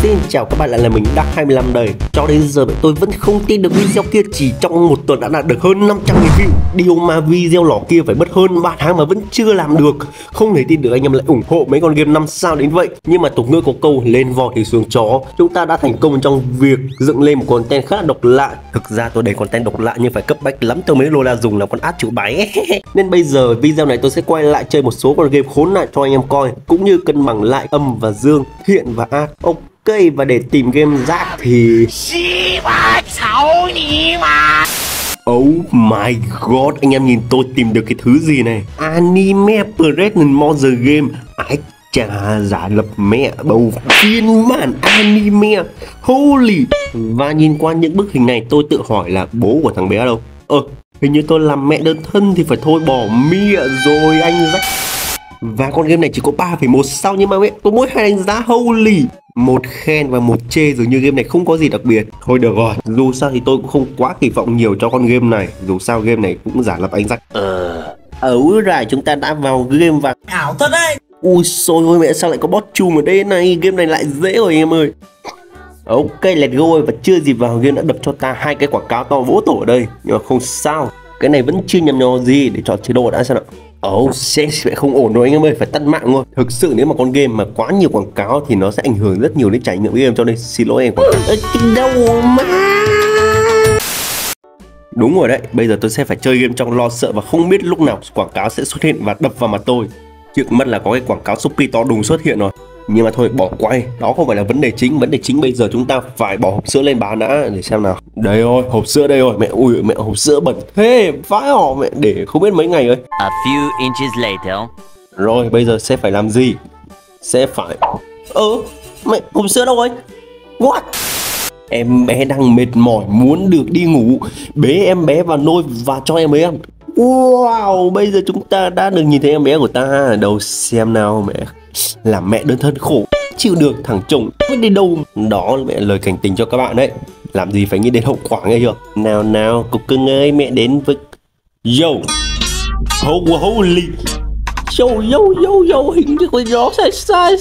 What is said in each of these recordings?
Xin chào các bạn, lại là mình Dark25 đây. Cho đến giờ tôi vẫn không tin được video kia chỉ trong một tuần đã đạt được hơn 500.000 view. Điều mà video lỏ kia phải mất hơn 3 tháng mà vẫn chưa làm được. Không thể tin được anh em lại ủng hộ mấy con game 5 sao đến vậy. Nhưng mà tục ngữ có câu lên vò thì xuống chó. Chúng ta đã thành công trong việc dựng lên một content khá là độc lạ. Thực ra tôi đầy content độc lạ nhưng phải cấp bách lắm tôi mới lô la dùng làm con át chịu bái. Nên bây giờ video này tôi sẽ quay lại chơi một số con game khốn nạn cho anh em coi, cũng như cân bằng lại âm và dương, thiện và ác. Ok, và để tìm game rác thì oh my god, anh em nhìn tôi tìm được cái thứ gì này. Anime Pregnant Mother Game. Ái chà, giả lập mẹ bầu phiên bản anime. Holy. Và nhìn qua những bức hình này tôi tự hỏi là bố của thằng bé đâu. Hình như tôi làm mẹ đơn thân thì phải thôi bỏ mẹ rồi anh rách. Và con game này chỉ có 3,1 sao nhưng mà tôi mỗi hai đánh giá holy. Một khen và một chê, dường như game này không có gì đặc biệt. Thôi được rồi, dù sao thì tôi cũng không quá kỳ vọng nhiều cho con game này. Dù sao game này cũng giả lập anh rắc. Rồi chúng ta đã vào game và ảo thật đấy. Ui xôi ôi mẹ, sao lại có bot chùm ở đây này. Game này lại dễ rồi em ơi. Ok, let's go. Và chưa gì vào game đã đập cho ta hai cái quảng cáo to vỗ tổ ở đây. Nhưng mà không sao, cái này vẫn chưa nhầm nhò gì. Để chọn chế độ đã xem nào. Sẽ không ổn rồi anh em ơi, phải tắt mạng luôn. Thực sự nếu mà con game mà quá nhiều quảng cáo thì nó sẽ ảnh hưởng rất nhiều đến trải nghiệm game, cho nên xin lỗi em quảng cáo. Đâu mà. Đúng rồi đấy, bây giờ tôi sẽ phải chơi game trong lo sợ và không biết lúc nào quảng cáo sẽ xuất hiện và đập vào mặt tôi. Trước mắt là có cái quảng cáo Shopee to đùng xuất hiện rồi. Nhưng mà thôi bỏ quay, đó không phải là vấn đề chính. Vấn đề chính bây giờ chúng ta phải bỏ hộp sữa lên bán đã. Để xem nào. Đây rồi, hộp sữa đây rồi. Mẹ ui mẹ, hộp sữa bẩn thế vãi họ mẹ, để không biết mấy ngày rồi. A few inches later. Rồi bây giờ sẽ phải làm gì? Sẽ phải mẹ, hộp sữa đâu rồi? What? Em bé đang mệt mỏi muốn được đi ngủ. Bế em bé vào nôi và cho em bé ăn. Wow, bây giờ chúng ta đã được nhìn thấy em bé của ta. Đâu xem nào mẹ. Làm mẹ đơn thân khổ chịu được, thằng chồng biết đi đâu. Đó là mẹ lời cảnh tình cho các bạn đấy. Làm gì phải nghĩ đến hậu quả nghe chưa. Nào cục cưng ơi, mẹ đến với holy yo hình như con gió sai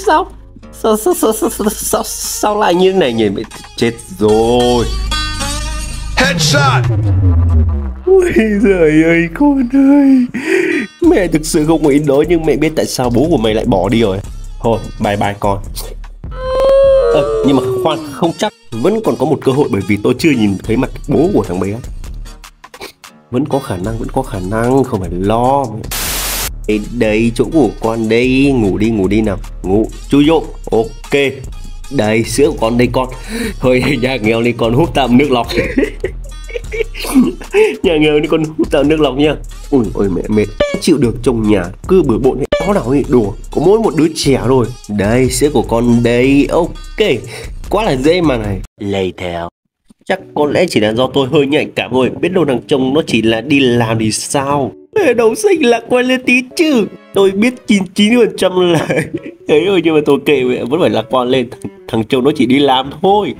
sao lại như thế này nhỉ. Mẹ chết rồi. Headshot. Ôi giời ơi con ơi. Mẹ thực sự không nghĩ đó, nhưng mẹ biết tại sao bố của mày lại bỏ đi rồi. Thôi bye bye con. Nhưng mà khoan, không chắc. Vẫn còn có một cơ hội bởi vì tôi chưa nhìn thấy mặt bố của thằng bé. Vẫn có khả năng, không phải lo. Đây chỗ của con đây. Ngủ đi nào. Ngủ chui vô. Ok. Đây sữa của con đây con. Thôi nhà nghèo đi con hút tạm nước lọc. Nhà nghèo đi con hút tạm nước lọc nha. Ôi mẹ mệt chịu được, trong nhà cứ bừa bộn hết đó nào ấy, đùa có mỗi một đứa trẻ rồi. Đây sữa của con đây. Ok, quá là dễ mà này. Later. Chắc có lẽ chỉ là do tôi hơi nhạy cảm thôi. Biết đâu thằng chồng nó chỉ là đi làm thì sao. Đầu xanh lạc quan lên tí chứ. Tôi biết 99% là ấy rồi, nhưng mà tôi kệ mẹ, vẫn phải lạc quan lên. Thằng chồng nó chỉ đi làm thôi.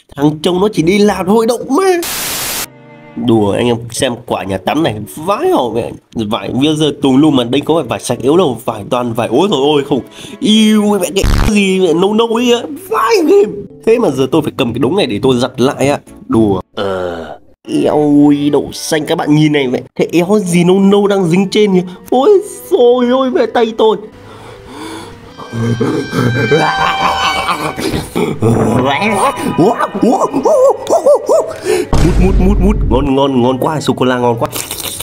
Động mà. Đùa anh em xem quả nhà tắm này vãi hổ mẹ. Vải bây giờ tùm lum mà đây có phải vải sạch yếu đâu. Vải toàn vải ối rồi ôi không. Yêu mẹ cái gì mẹ nâu ấy á. Vãi game. Thế mà giờ tôi phải cầm cái đống này để tôi giặt lại á. Đùa. Eo đậu xanh các bạn nhìn này mẹ. Thế éo gì nâu đang dính trên nhỉ. Ôi rồi ôi mẹ, tay tôi. Mút ngon quá, sô cô la ngon quá.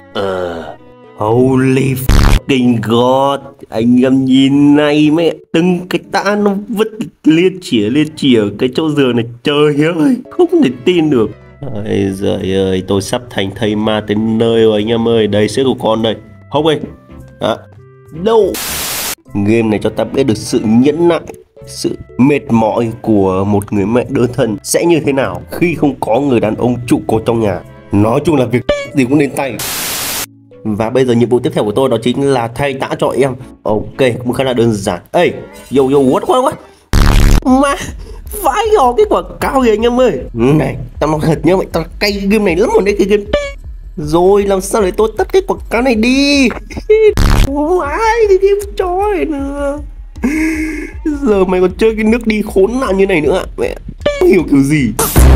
Holy fucking god, anh em nhìn này mẹ, từng cái tã nó vứt liên chỉa cái chỗ giường này, trời ơi không thể tin được. Ôi giời ơi, tôi sắp thành thầy ma tới nơi rồi anh em ơi. Đây sữa của con đây. Hốc ơi. Đâu. Game này cho ta biết được sự nhẫn nại, sự mệt mỏi của một người mẹ đơn thân sẽ như thế nào khi không có người đàn ông trụ cột trong nhà. Nói chung là việc gì cũng đến tay. Và bây giờ nhiệm vụ tiếp theo của tôi đó chính là thay tã cho em. Ok, cũng khá là đơn giản. Ê, yo what mà vãi gò cái quảng cáo kìa anh em ơi. Này, tao nói thật nhá mày, tao cay game này lắm rồi đấy, cái game. Rồi làm sao để tôi tắt cái quảng cáo này đi. Vãi cái game chó này nữa. giờ mày còn chơi cái nước đi khốn nạn như này nữa à? Mẹ không hiểu kiểu gì.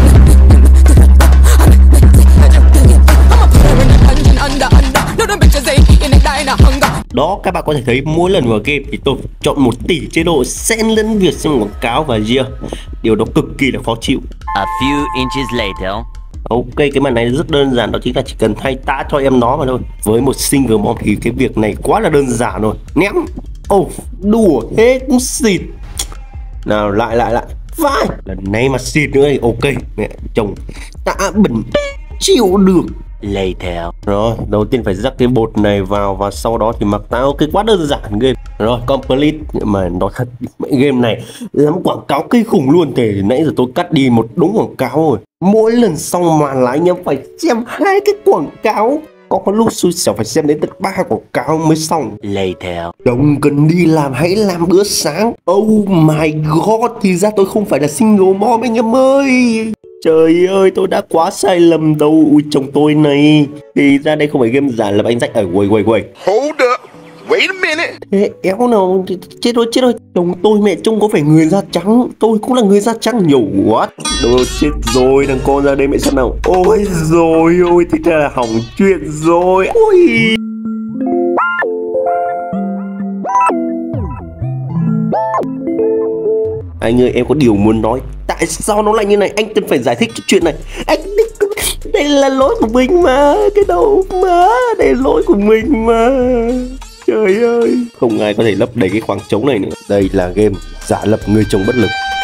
Đó, các bạn có thể thấy mỗi lần vào game thì tôi chọn 1 tỷ chế độ xen lẫn việc xem quảng cáo và year. Điều đó cực kỳ là khó chịu. A few inches later. Ok, cái màn này rất đơn giản, đó chính là chỉ cần thay tã cho em nó mà thôi. Với một single mom thì cái việc này quá là đơn giản rồi. Ném. Đùa thế cũng xịt. Nào lại. Vai. Lần này mà xịt nữa thì ok. Mẹ chồng tã bẩn chịu được. Later. Rồi, đầu tiên phải rắc cái bột này vào và sau đó thì mặc táo. Ok, quá đơn giản game. Rồi, complete. Mà nói thật, game này lắm quảng cáo kinh khủng luôn. Thế nãy giờ tôi cắt đi một đống quảng cáo rồi. Mỗi lần xong màn là anh em phải xem 2 cái quảng cáo. Có lúc xui xẻo phải xem đến tận 3 quảng cáo mới xong. Later. Don't cần đi làm, hãy làm bữa sáng. Oh my god, thì ra tôi không phải là single mom anh em ơi. Trời ơi, tôi đã quá sai lầm đâu. Ui chồng tôi này. Thì ra đây không phải game giả lập anh rách. Quay. Hold up. Wait a minute. Thế éo nào. Chết rồi. Chồng tôi mẹ trông có phải người da trắng. Tôi cũng là người da trắng nhiều quá. Đồ chết rồi, thằng con ra đây mẹ xem nào. Ôi rồi ôi, thì ra là hỏng chuyện rồi. Ôi. Anh ơi, em có điều muốn nói. Tại sao nó lại như này? Anh cần phải giải thích cho chuyện này. Anh đây là lỗi của mình mà. Cái đâu mà. Đây là lỗi của mình mà. Trời ơi. Không ai có thể lấp đầy cái khoảng trống này nữa. Đây là game giả lập người chồng bất lực.